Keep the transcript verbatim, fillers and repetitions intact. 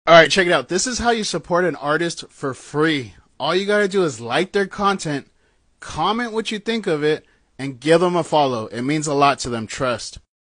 All right, check it out. This is how you support an artist for free. All you got to do is like their content, comment what you think of it, and give them a follow. It means a lot to them, trust.